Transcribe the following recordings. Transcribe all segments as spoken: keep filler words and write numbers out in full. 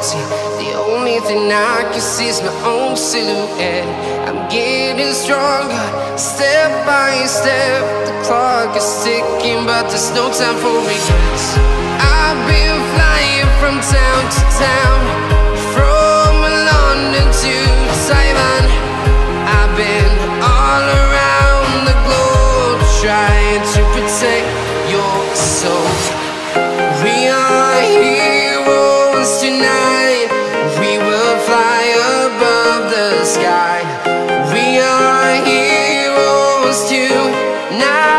empty. The only thing I can see is my own silhouette. I'm getting stronger, step by step. The clock is ticking, but there's no time for regrets. I've been flying from town to town, from London to Taiwan. I've been all around the globe, trying to protect your soul. We are heroes tonight. We will fly above the sky. We are heroes tonight.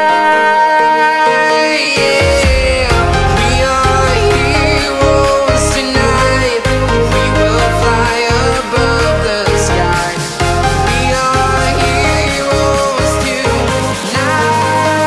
Yeah. We are heroes tonight. We will fly above the sky. We are heroes tonight.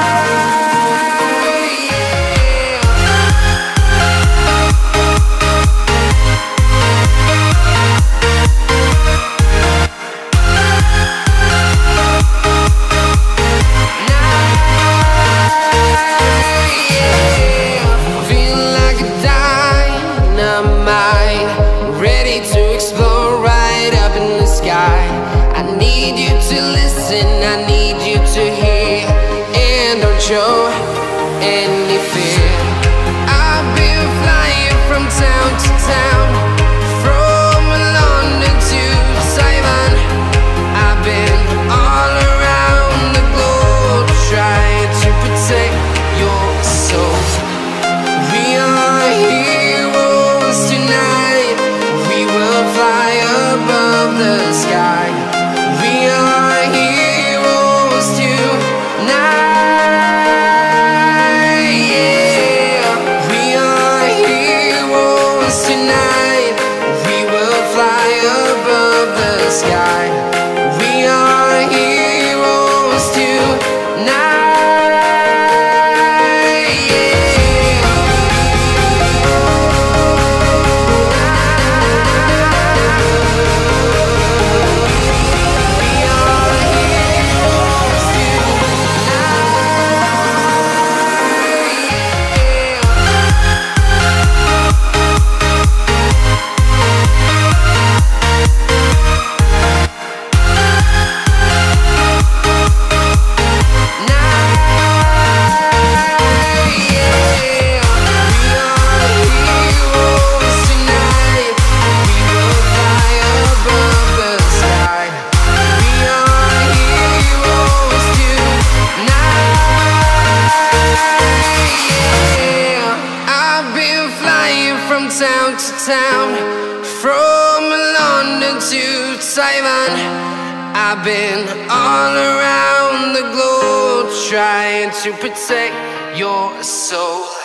I need you to hear, and don't show any fear. I've been flying from town to town, from London to Taiwan. I've been all around the globe, trying to protect your soul. We are heroes tonight. We will fly above the sky. We are heroes tonight. Yeah. We are heroes tonight. We will fly above the sky. We are heroes tonight. Town to town, from London to Taiwan. I've been all around the globe, trying to protect your soul.